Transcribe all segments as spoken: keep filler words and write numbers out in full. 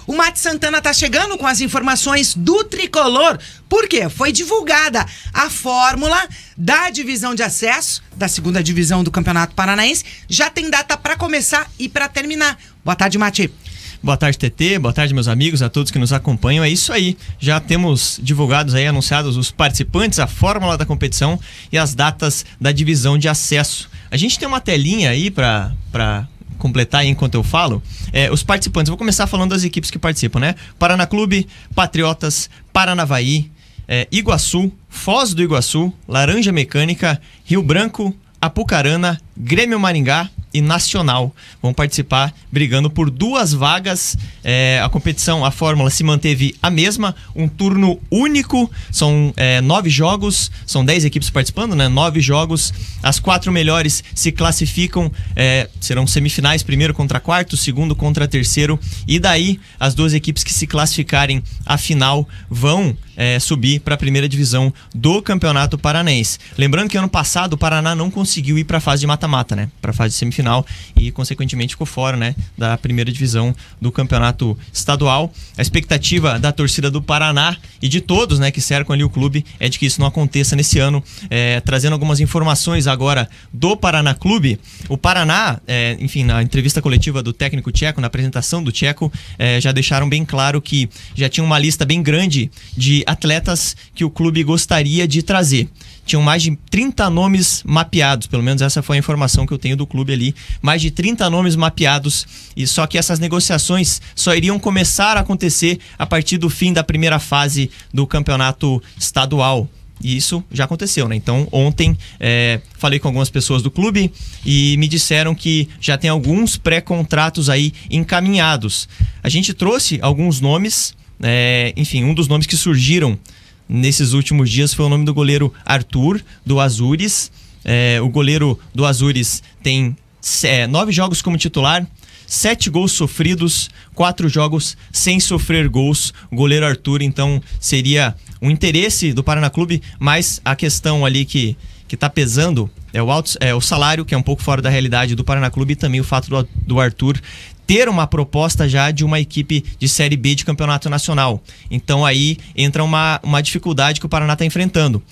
O Mate Santana tá chegando com as informações do Tricolor. Por quê? Foi divulgada a fórmula da divisão de acesso, da segunda divisão do Campeonato Paranaense. Já tem data para começar e para terminar. Boa tarde, Mate. Boa tarde, T T. Boa tarde, meus amigos, a todos que nos acompanham. É isso aí. Já temos divulgados aí, anunciados os participantes, a fórmula da competição e as datas da divisão de acesso. A gente tem uma telinha aí para para completar aí enquanto eu falo. É, os participantes, eu vou começar falando das equipes que participam, né? Paraná Clube, Patriotas, Paranavaí, é, Iguaçu, Foz do Iguaçu, Laranja Mecânica, Rio Branco, Apucarana, Grêmio Maringá e Nacional vão participar brigando por duas vagas. É, a competição, a fórmula se manteve a mesma, um turno único, são é, nove jogos, são dez equipes participando, né? Nove jogos, as quatro melhores se classificam, é, serão semifinais, primeiro contra quarto, segundo contra terceiro, e daí as duas equipes que se classificarem à final vão é, subir para a primeira divisão do Campeonato Paranaense. Lembrando que ano passado o Paraná não conseguiu ir para a fase de mata-mata, né? Para a fase de semifinal, e consequentemente ficou fora, né, da primeira divisão do campeonato estadual. A expectativa da torcida do Paraná e de todos, né, que cercam ali o clube é de que isso não aconteça nesse ano. É, trazendo algumas informações agora do Paraná Clube. O Paraná, é, enfim, na entrevista coletiva do técnico Tcheco, na apresentação do Tcheco, é, já deixaram bem claro que já tinha uma lista bem grande de atletas que o clube gostaria de trazer. Tinham mais de trinta nomes mapeados, pelo menos essa foi a informação que eu tenho do clube ali, mais de trinta nomes mapeados, e só que essas negociações só iriam começar a acontecer a partir do fim da primeira fase do campeonato estadual. E isso já aconteceu, né? Então, ontem é, falei com algumas pessoas do clube e me disseram que já tem alguns pré-contratos aí encaminhados. A gente trouxe alguns nomes, é, enfim, um dos nomes que surgiram nesses últimos dias foi o nome do goleiro Arthur, do Azures. É, o goleiro do Azures tem é, nove jogos como titular, sete gols sofridos, quatro jogos sem sofrer gols. O goleiro Arthur, então, seria um interesse do Paraná Clube, mas a questão ali que que está pesando é o, alto, é o salário, que é um pouco fora da realidade do Paraná Clube, e também o fato do, do Arthur ter uma proposta já de uma equipe de Série B de Campeonato Nacional. Então aí entra uma, uma dificuldade que o Paraná está enfrentando.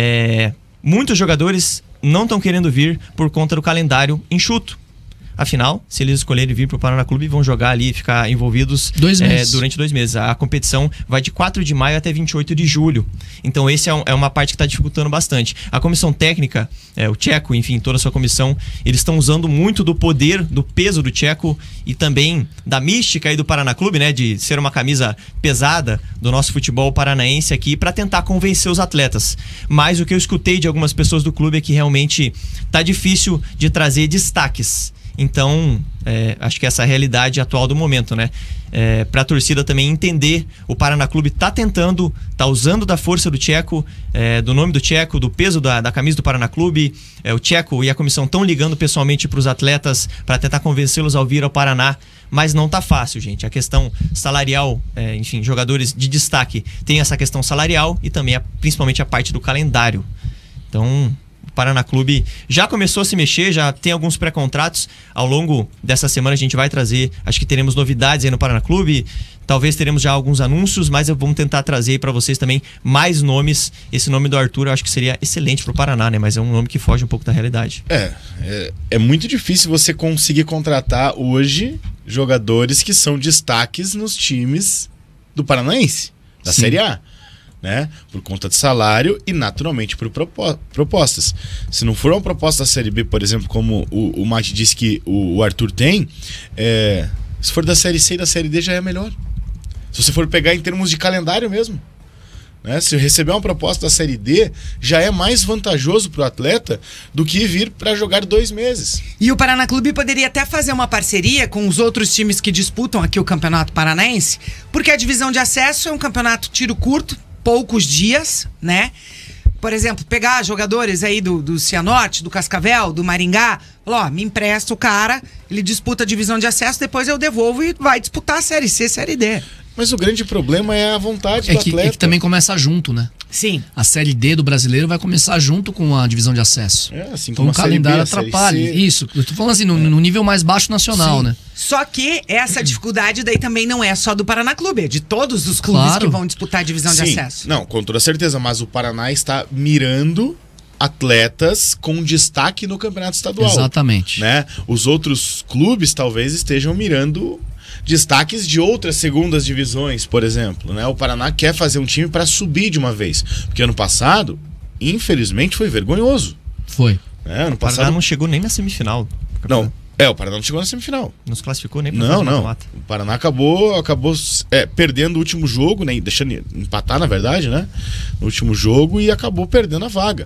É, muitos jogadores não estão querendo vir por conta do calendário enxuto. Afinal, se eles escolherem vir para o Paraná Clube, vão jogar ali e ficar envolvidos dois é, durante dois meses. A competição vai de quatro de maio até vinte e oito de julho. Então, esse é, um, é uma parte que está dificultando bastante. A comissão técnica, é, o Tcheco, enfim, toda a sua comissão, eles estão usando muito do poder, do peso do Tcheco e também da mística aí do Paraná Clube, né? De ser uma camisa pesada do nosso futebol paranaense aqui para tentar convencer os atletas. Mas o que eu escutei de algumas pessoas do clube é que realmente tá difícil de trazer destaques. Então, é, acho que essa é a realidade atual do momento, né? É, para a torcida também entender, o Paraná Clube tá tentando, tá usando da força do Tcheco, é, do nome do Tcheco, do peso da, da camisa do Paraná Clube. É, o Tcheco e a comissão estão ligando pessoalmente para os atletas para tentar convencê-los a vir ao Paraná, mas não tá fácil, gente. A questão salarial, é, enfim, jogadores de destaque tem essa questão salarial e também a, principalmente a parte do calendário. Então, o Paraná Clube já começou a se mexer, já tem alguns pré-contratos. Ao longo dessa semana a gente vai trazer, acho que teremos novidades aí no Paraná Clube, talvez teremos já alguns anúncios, mas eu vou tentar trazer para vocês também mais nomes. Esse nome do Arthur eu acho que seria excelente para o Paraná, né? Mas é um nome que foge um pouco da realidade. É, é, é muito difícil você conseguir contratar hoje jogadores que são destaques nos times do Paranaense, da Sim. Série A. Né? Por conta de salário e naturalmente por propostas. Se não for uma proposta da Série B, por exemplo, como o, o Mate disse que o, o Arthur tem, é, se for da Série C e da Série D já é melhor. Se você for pegar em termos de calendário mesmo, né? Se receber uma proposta da Série D, já é mais vantajoso para o atleta do que vir para jogar dois meses. E o Paraná Clube poderia até fazer uma parceria com os outros times que disputam aqui o Campeonato Paranaense, porque a divisão de acesso é um campeonato tiro curto, poucos dias, né? Por exemplo, pegar jogadores aí do, do Cianorte, do Cascavel, do Maringá, falar, ó, me empresta o cara, ele disputa a divisão de acesso, depois eu devolvo e vai disputar a Série C, Série D. Mas o grande problema é a vontade é do que, atleta. É que também começa junto, né? Sim. A Série D do brasileiro vai começar junto com a divisão de acesso. É, assim Então como o a Série B, calendário a Série atrapalha. C. Isso, eu tô falando assim, no, no nível mais baixo nacional, Sim. né? Só que essa dificuldade daí também não é só do Paraná Clube, é de todos os clubes Claro. que vão disputar a divisão de Sim, acesso. não, com toda certeza, mas o Paraná está mirando atletas com destaque no campeonato estadual. Exatamente. Né? Os outros clubes talvez estejam mirando destaques de outras segundas divisões, por exemplo. Né? O Paraná quer fazer um time para subir de uma vez. Porque ano passado, infelizmente, foi vergonhoso. Foi. Né? Ano O Paraná passado. não chegou nem na semifinal. Não, é, o Paraná não chegou na semifinal. Não se classificou nem pra Não, fase não. mata-mata. O Paraná acabou, acabou é, perdendo o último jogo, né? Deixando empatar, na verdade, né? No último jogo e acabou perdendo a vaga.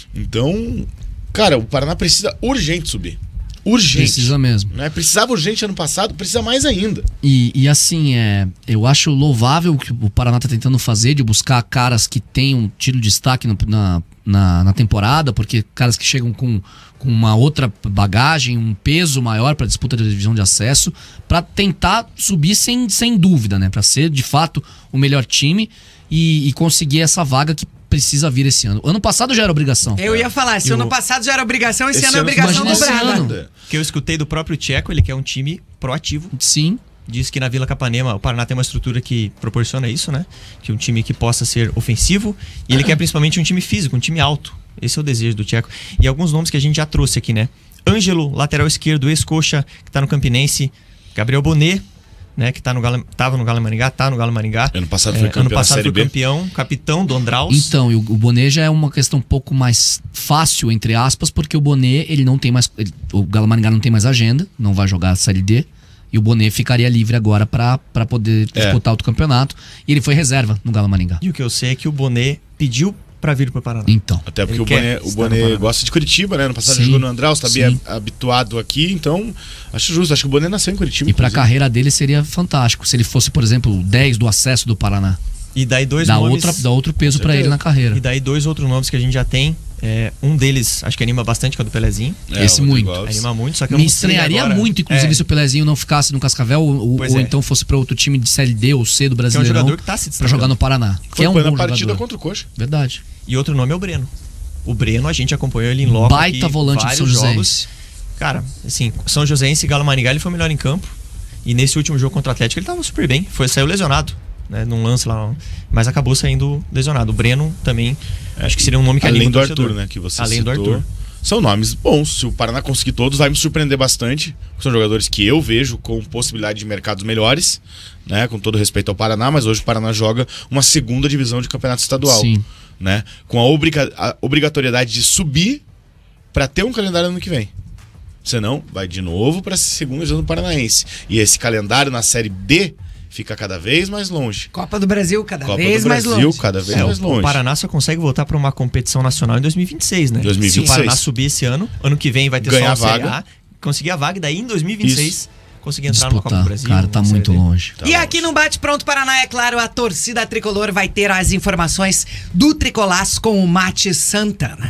Então, cara, o Paraná precisa urgente subir. Urgente. Precisa mesmo. Né? Precisava urgente ano passado, precisa mais ainda. E, e assim, é, eu acho louvável o que o Paraná tá tentando fazer, de buscar caras que tenham tido destaque no- na, na, na temporada, porque caras que chegam com, com uma outra bagagem, um peso maior para disputa da divisão de acesso, para tentar subir sem, sem dúvida, né? Para ser de fato o melhor time e, e conseguir essa vaga que precisa vir esse ano. Ano passado já era obrigação. Eu ia falar, se E ano o- passado já era obrigação, esse, Esse ano é ano, obrigação imagina esse dobrada. ano. Que eu escutei do próprio Tcheco, ele quer um time proativo. Sim. Diz que na Vila Capanema o Paraná tem uma estrutura que proporciona isso, né? Que um time que possa ser ofensivo. E ele quer principalmente um time físico, um time alto. Esse é o desejo do Tcheco. E alguns nomes que a gente já trouxe aqui, né? Ângelo, lateral esquerdo, ex-coxa, que tá no Campinense. Gabriel Bonet, né? Que tá no Galo, tava no Galo Maringá, tá no Galo Maringá. Ano passado foi É, campeão ano da passado Série foi B. campeão, capitão do Andraus. Então, e o, o Bonet já é uma questão um pouco mais fácil, entre aspas, porque o Bonet, ele não tem mais. ele- o Galo Maringá não tem mais agenda, não vai jogar a Série D. E o Bonet ficaria livre agora pra pra poder É. disputar outro campeonato. E ele foi reserva no Galo Maringá. E o que eu sei é que o Bonet pediu pra vir pro Paraná. Então. Até porque Ele o quer Bonet, o estar no Bonet Paraná. gosta de Curitiba, né? No passado Sim, jogou no Andraus, tá bem sim. habituado aqui, então acho justo. Acho que o Bonet nasceu em Curitiba. E pra inclusive. carreira dele seria fantástico. Se ele fosse, por exemplo, o dez do acesso do Paraná. E daí dois Dá, nomes. outra, dá outro peso Com pra ele certeza. na carreira. E daí dois outros nomes que a gente já tem. É, um deles, acho que anima bastante, que é o do Pelezinho. É, Esse o Rodrigo muito. Alves. Anima muito, só que eu Me não sei estranharia agora. muito, inclusive, É, se o Pelezinho não ficasse no Cascavel ou, Pois ou é. então fosse pra outro time de Série D ou C do que é um Brasileirão jogador que tá se pra destacando. jogar no Paraná. Foi Que é um na bom partida jogador. contra o Coxa. Verdade. E outro nome é o Breno. O Breno, a gente acompanhou ele em loco Baita aqui, volante do vários São Joséense. jogos. Cara, assim, São Joséense e Galo Maringá, ele foi o melhor em campo. E nesse último jogo contra o Atlético, ele tava super bem. Foi, saiu lesionado, né? Num lance lá. Mas acabou saindo lesionado. O Breno também, acho que seria um nome que Além anima o do torcedor. Arthur, né? Que você Além do citou. Arthur. São nomes bons. Se o Paraná conseguir todos, vai me surpreender bastante. São jogadores que eu vejo com possibilidade de mercados melhores, né? Com todo respeito ao Paraná, mas hoje o Paraná joga uma segunda divisão de campeonato estadual. Sim. Né? Com a, obriga a obrigatoriedade de subir para ter um calendário ano que vem. Senão, vai de novo para a segunda divisão do Paranaense. E esse calendário na Série D fica cada vez mais longe. Copa do Brasil cada Copa vez do mais Brasil, longe. cada vez É, mais o, longe. o Paraná só consegue voltar para uma competição nacional em dois mil e vinte e seis, né? dois mil e vinte e seis. Se o Paraná subir esse ano, ano que vem vai ter Ganhar só a Série vaga. A, conseguir a vaga e daí em dois mil e vinte e seis conseguir entrar no Copa Disputar. do Brasil. Cara, tá na Série muito D. longe. Tá E longe. aqui no Bate Pronto Paraná, é claro, a torcida tricolor vai ter as informações do Tricolás com o Mate Santana.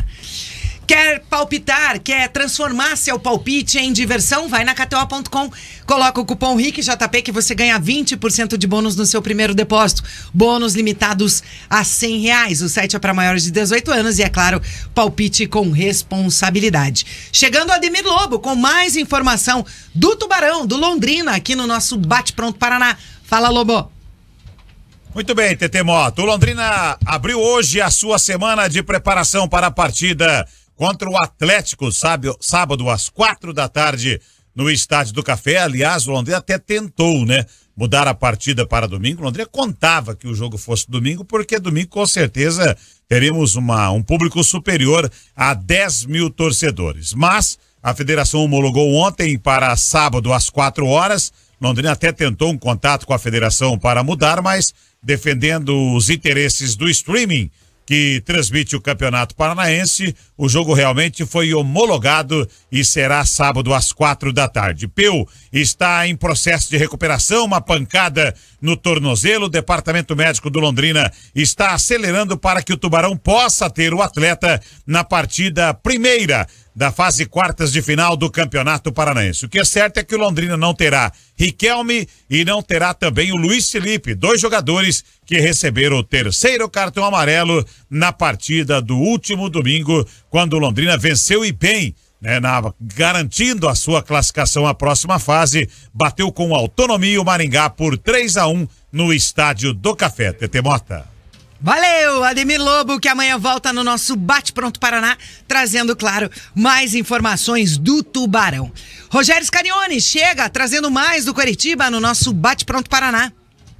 Quer palpitar, quer transformar seu palpite em diversão? Vai na K T O ponto com, coloca o cupom R I C J P que você ganha vinte por cento de bônus no seu primeiro depósito. Bônus limitados a cem reais. O site é para maiores de dezoito anos e, é claro, palpite com responsabilidade. Chegando o Ademir Lobo com mais informação do Tubarão, do Londrina, aqui no nosso Bate Pronto Paraná. Fala, Lobo. Muito bem, T T Moto. O Londrina abriu hoje a sua semana de preparação para a partida contra o Atlético, sabe, sábado às quatro da tarde no Estádio do Café. Aliás, o Londrina até tentou, né, mudar a partida para domingo. O Londrina contava que o jogo fosse domingo, porque domingo com certeza teremos uma, um público superior a dez mil torcedores. Mas a federação homologou ontem para sábado às quatro horas. Londrina até tentou um contato com a federação para mudar, mas defendendo os interesses do streaming que transmite o Campeonato Paranaense, o jogo realmente foi homologado e será sábado às quatro da tarde. Peu está em processo de recuperação, uma pancada no tornozelo. O departamento médico do Londrina está acelerando para que o Tubarão possa ter o atleta na partida primeira da fase quartas de final do Campeonato Paranaense. O que é certo é que o Londrina não terá Riquelme e não terá também o Luiz Felipe, dois jogadores que receberam o terceiro cartão amarelo na partida do último domingo, quando o Londrina venceu e bem, né, na, garantindo a sua classificação à próxima fase, bateu com autonomia o Maringá por três a um no Estádio do Café. Tete Mota. Valeu, Ademir Lobo, que amanhã volta no nosso Bate Pronto Paraná, trazendo, claro, mais informações do Tubarão. Rogério Scarione chega trazendo mais do Coritiba no nosso Bate Pronto Paraná.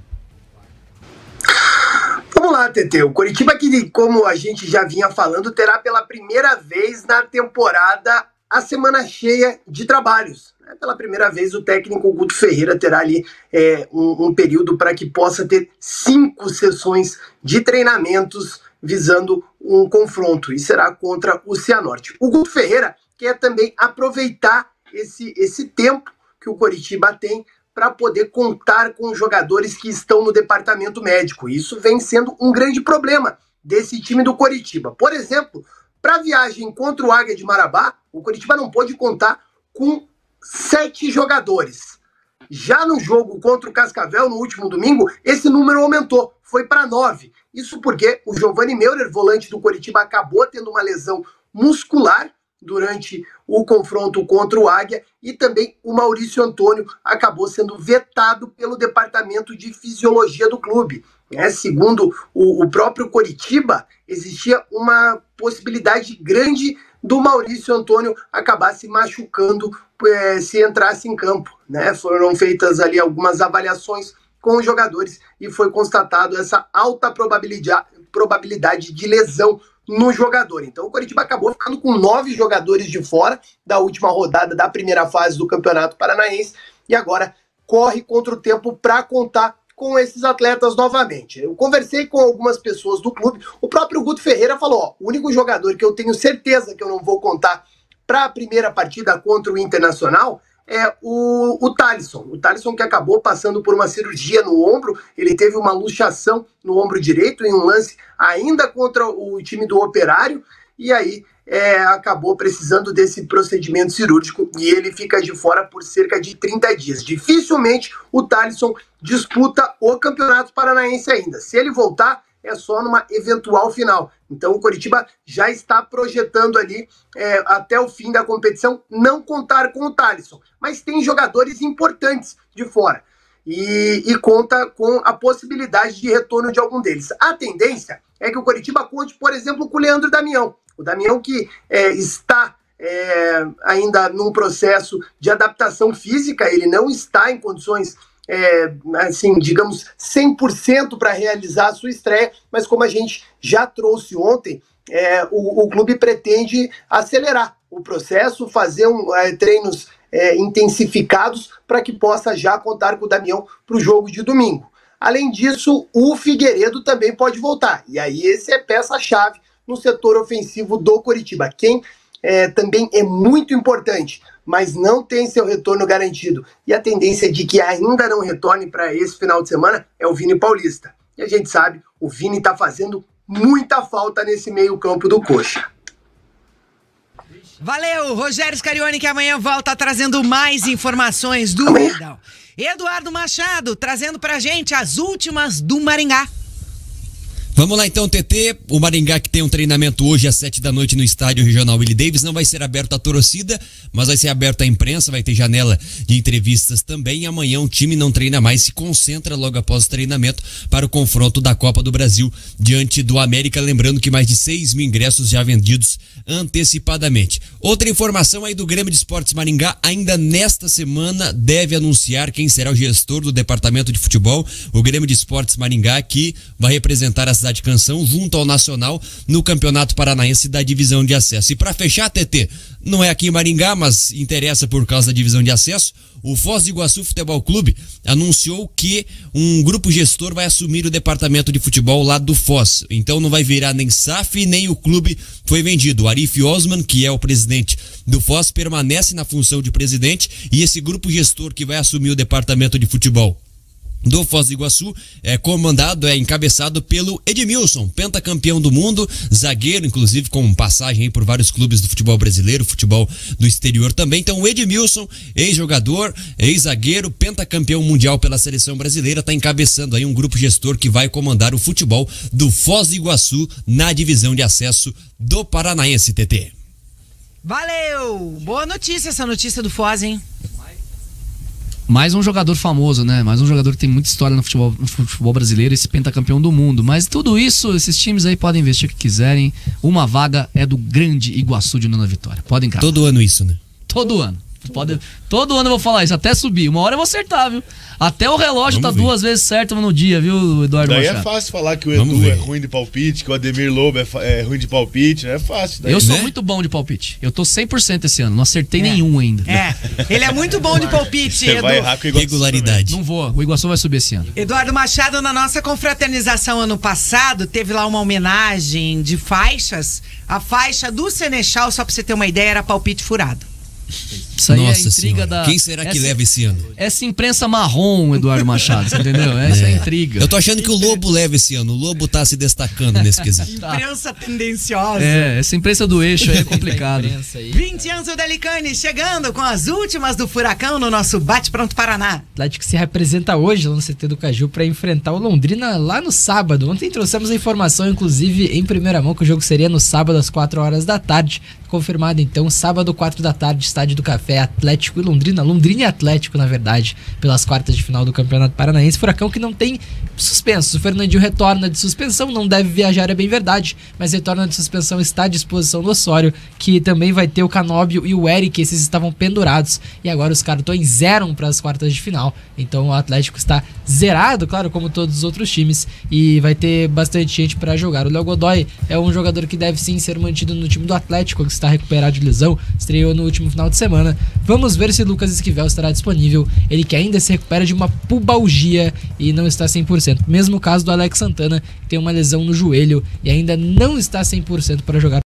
Vamos lá, Tete. O Coritiba, que, como a gente já vinha falando, terá pela primeira vez na temporada a semana cheia de trabalhos. Pela primeira vez, o técnico Guto Ferreira terá ali é, um, um período para que possa ter cinco sessões de treinamentos visando um confronto, e será contra o Cianorte. O Guto Ferreira quer também aproveitar esse, esse tempo que o Coritiba tem para poder contar com jogadores que estão no departamento médico. Isso vem sendo um grande problema desse time do Coritiba. Por exemplo, para a viagem contra o Águia de Marabá, o Coritiba não pôde contar com sete jogadores. Já no jogo contra o Cascavel, no último domingo, esse número aumentou, foi para nove. Isso porque o Giovanni Meurer, volante do Coritiba, acabou tendo uma lesão muscular durante o confronto contra o Águia, e também o Maurício Antônio acabou sendo vetado pelo departamento de fisiologia do clube. É, segundo o, o próprio Coritiba, existia uma possibilidade grande do Maurício Antônio acabar se machucando é, se entrasse em campo, né? Foram feitas ali algumas avaliações com os jogadores e foi constatado essa alta probabilidade, probabilidade de lesão no jogador. Então o Coritiba acabou ficando com nove jogadores de fora da última rodada da primeira fase do Campeonato Paranaense e agora corre contra o tempo para contar com esses atletas novamente. Eu conversei com algumas pessoas do clube, o próprio Guto Ferreira falou, ó, o único jogador que eu tenho certeza que eu não vou contar para a primeira partida contra o Internacional é o, o Thalisson. O Thalisson, que acabou passando por uma cirurgia no ombro, ele teve uma luxação no ombro direito em um lance ainda contra o time do Operário, e aí é, acabou precisando desse procedimento cirúrgico e ele fica de fora por cerca de trinta dias. Dificilmente o Thalisson disputa o Campeonato Paranaense ainda. Se ele voltar, é só numa eventual final. Então o Coritiba já está projetando ali, é, até o fim da competição, não contar com o Thalisson. Mas tem jogadores importantes de fora. E, e conta com a possibilidade de retorno de algum deles. A tendência é que o Coritiba conte, por exemplo, com o Leandro Damião. O Damião que é, está é, ainda num processo de adaptação física, ele não está em condições, é, assim, digamos, cem por cento para realizar a sua estreia, mas como a gente já trouxe ontem, é, o, o clube pretende acelerar o processo, fazer um, é, treinos é, intensificados para que possa já contar com o Damião para o jogo de domingo. Além disso, o Figueiredo também pode voltar, e aí esse é peça-chave no setor ofensivo do Coritiba. Quem é, também é muito importante, mas não tem seu retorno garantido, e a tendência de que ainda não retorne para esse final de semana é o Vini Paulista. E a gente sabe, o Vini está fazendo muita falta nesse meio campo do Coxa. Valeu, Rogério Scarione, que amanhã volta trazendo mais informações do Verdão. Eduardo Machado trazendo pra gente as últimas do Maringá. Vamos lá então, T T, o Maringá que tem um treinamento hoje às sete da noite no estádio regional Willie Davis, não vai ser aberto à torcida, mas vai ser aberto à imprensa, vai ter janela de entrevistas também, e amanhã o time não treina mais, se concentra logo após o treinamento para o confronto da Copa do Brasil diante do América, lembrando que mais de seis mil ingressos já vendidos antecipadamente. Outra informação aí do Grêmio de Esportes Maringá, ainda nesta semana deve anunciar quem será o gestor do departamento de futebol, o Grêmio de Esportes Maringá, que vai representar a cidade Universidade Canção junto ao Nacional no Campeonato Paranaense da Divisão de Acesso. E para fechar, T T, não é aqui em Maringá, mas interessa por causa da Divisão de Acesso, o Foz do Iguaçu Futebol Clube anunciou que um grupo gestor vai assumir o departamento de futebol lá do Foz. Então não vai virar nem S A F, nem o clube foi vendido. O Arif Osman, que é o presidente do Foz, permanece na função de presidente, e esse grupo gestor que vai assumir o departamento de futebol do Foz do Iguaçu é comandado, é encabeçado pelo Edmilson, pentacampeão do mundo, zagueiro, inclusive com passagem aí por vários clubes do futebol brasileiro, futebol do exterior também. Então o Edmilson, ex-jogador, ex-zagueiro, pentacampeão mundial pela seleção brasileira, está encabeçando aí um grupo gestor que vai comandar o futebol do Foz do Iguaçu na divisão de acesso do Paranaense, T T. Valeu! Boa notícia essa notícia do Foz, hein? Mais um jogador famoso, né? Mais um jogador que tem muita história no futebol, no futebol brasileiro, esse pentacampeão do mundo. Mas tudo isso, esses times aí podem investir o que quiserem. Uma vaga é do grande Iguaçu de Nona Vitória. Podem cravar. Todo ano isso, né? Todo ano. Pode, todo ano eu vou falar isso, até subir. Uma hora eu vou acertar, viu? Até o relógio Vamos tá ver. duas vezes certo no dia, viu, Eduardo Daí Machado? é fácil falar que o Vamos Edu ver. é ruim de palpite, que o Ademir Lobo é, fa- é ruim de palpite, né? É fácil. Daí. Eu sou né? muito bom de palpite. Eu tô cem por cento esse ano, não acertei É. nenhum ainda. É, ele é muito bom de palpite, Você Edu. vai errar com o Iguaçu Regularidade. Não vou, o Iguaçu vai subir esse ano. Eduardo Machado, na nossa confraternização ano passado, teve lá uma homenagem de faixas. A faixa do Senechal, só pra você ter uma ideia, era palpite furado. Isso aí Nossa é intriga senhora. da... Quem será que essa- leva esse ano? Essa imprensa marrom, Eduardo Machado, você entendeu? Essa é, a intriga. Eu tô achando que o Lobo leva esse ano. O Lobo tá se destacando nesse quesito. Imprensa tendenciosa. É, essa imprensa do eixo aí é complicado. vinte anos do Delicane, chegando com as últimas do Furacão no nosso Bate Pronto Paraná. Atlético se representa hoje lá no C T do Caju para enfrentar o Londrina lá no sábado. Ontem trouxemos a informação, inclusive em primeira mão, que o jogo seria no sábado às quatro horas da tarde. Confirmado então, sábado, quatro da tarde, Estádio do Café, Atlético e Londrina. Londrina e Atlético, na verdade, pelas quartas de final do Campeonato Paranaense. Furacão que não tem suspensos. O Fernandinho retorna de suspensão, não deve viajar, é bem verdade, mas retorna de suspensão, está à disposição do Osório, que também vai ter o Canóbio e o Eric, esses estavam pendurados, e agora os cartões zeram para as quartas de final. Então o Atlético está zerado, claro, como todos os outros times, e vai ter bastante gente para jogar. O Léo Godoy é um jogador que deve sim ser mantido no time do Atlético, que está recuperado de lesão, estreou no último final de semana. Vamos ver se Lucas Esquivel estará disponível, ele que ainda se recupera de uma pubalgia e não está cem por cento. Mesmo caso do Alex Santana, que tem uma lesão no joelho e ainda não está cem por cento para jogar